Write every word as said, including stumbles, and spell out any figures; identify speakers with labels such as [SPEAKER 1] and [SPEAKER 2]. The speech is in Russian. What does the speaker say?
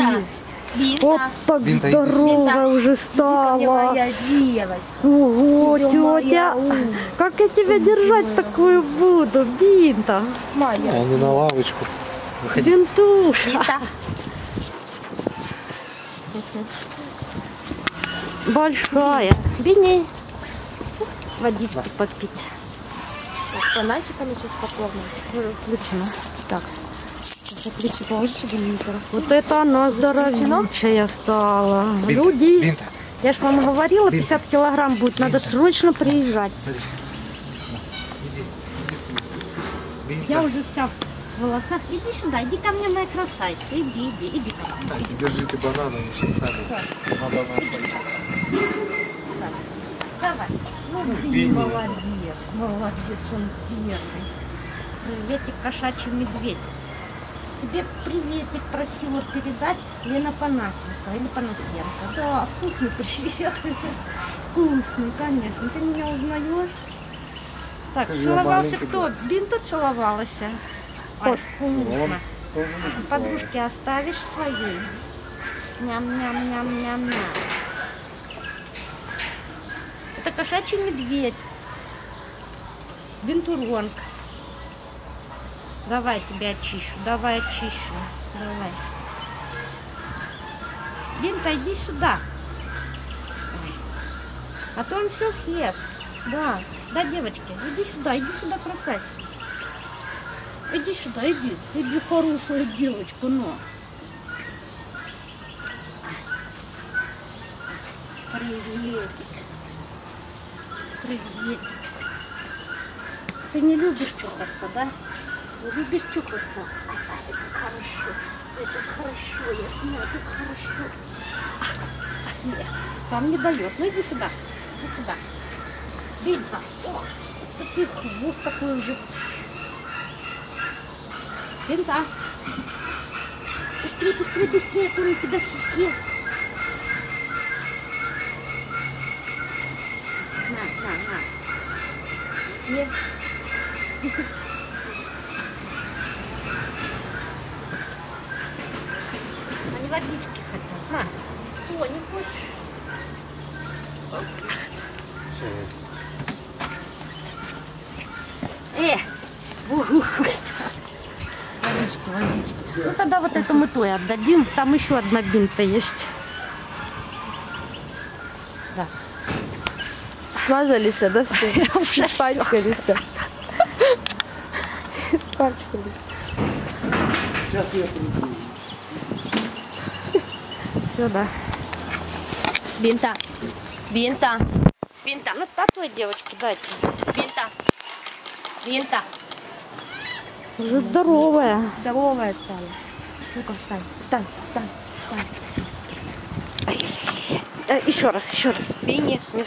[SPEAKER 1] Бинта.
[SPEAKER 2] Вот так
[SPEAKER 3] Бинта,
[SPEAKER 2] здоровая уже стала.
[SPEAKER 1] Моя девочка.
[SPEAKER 2] Ого,
[SPEAKER 1] Ё,
[SPEAKER 2] тетя,
[SPEAKER 1] моя
[SPEAKER 2] как я тебя держать такую буду, Бинта?
[SPEAKER 1] Моя.
[SPEAKER 3] А не на лавочку. Выходи.
[SPEAKER 2] Бинтуша.
[SPEAKER 1] Бинта.
[SPEAKER 2] Большая. Бини. Водичку попить.
[SPEAKER 1] С бананчиками сейчас попробуем.
[SPEAKER 2] Включено. Так.
[SPEAKER 1] Отлично, положишь Бинта.
[SPEAKER 2] Вот это она здоровенькая стала.
[SPEAKER 3] Бинта,
[SPEAKER 2] Люди.
[SPEAKER 3] Бинта.
[SPEAKER 2] Я ж вам говорила,
[SPEAKER 3] Бинта.
[SPEAKER 2] пятьдесят килограмм будет. Надо срочно приезжать.
[SPEAKER 3] Смотри. Иди сюда. Иди. Иди сюда. Бинта.
[SPEAKER 2] Я уже вся в волосах. Иди сюда, иди ко мне, моя красавица. Иди, иди, иди ко мне.
[SPEAKER 3] Так, держите бананы, они сейчас сами. На банан.
[SPEAKER 2] Так, давай. Ну, ты
[SPEAKER 3] Бини.
[SPEAKER 2] молодец, молодец, он первый. Приветик, кошачий медведь. Тебе приветик просила передать Лена Панасенко или Панасенко. Да, вкусный привет. Вкусный, конечно. Ты меня узнаешь? Так,
[SPEAKER 3] Скажи,
[SPEAKER 2] целовался
[SPEAKER 3] маленький
[SPEAKER 2] кто? Бинта целовалась. Ой, вкусно.
[SPEAKER 3] Тоже любит
[SPEAKER 2] Подружки оставишь своей? Ням-ням-ням-ням-ням. Это кошачий медведь. Бинтуронг. Давай тебя очищу, давай очищу. Давай. Бинта, иди сюда. Ой. А то он все съест. Да, да, девочки, иди сюда, иди сюда, красавица. Иди сюда, иди. Иди, хорошая девочка, но. Приветик. Приветик. Ты не любишь чухаться, да? Не любишь чухаться? Это хорошо. Это хорошо, я знаю, это хорошо. Нет, там не дает. Ну иди сюда. Иди сюда. Бинта. Ох, ты хвост такой уже. Бинта. Быстрее, быстрее, быстрее, а то он тебя все съест. На, на, на. Нет. Они водички хотят. На. О, не хочешь? Э, ух, водички, водички. Ну тогда вот эту мы той отдадим. Там еще одна Бинта есть. Да.
[SPEAKER 1] Смазались, да, все? Испачкались. Испачкались.
[SPEAKER 3] Сейчас я приду.
[SPEAKER 2] Сюда.
[SPEAKER 1] Бинта. Бинта. Бинта.
[SPEAKER 2] Ну, та той девочке дайте.
[SPEAKER 1] Бинта. Бинта.
[SPEAKER 2] Уже здоровая.
[SPEAKER 1] Здоровая стала. Ну-ка, встань. Встань, встань, встань.
[SPEAKER 2] Э, еще раз, еще раз.
[SPEAKER 1] Бини.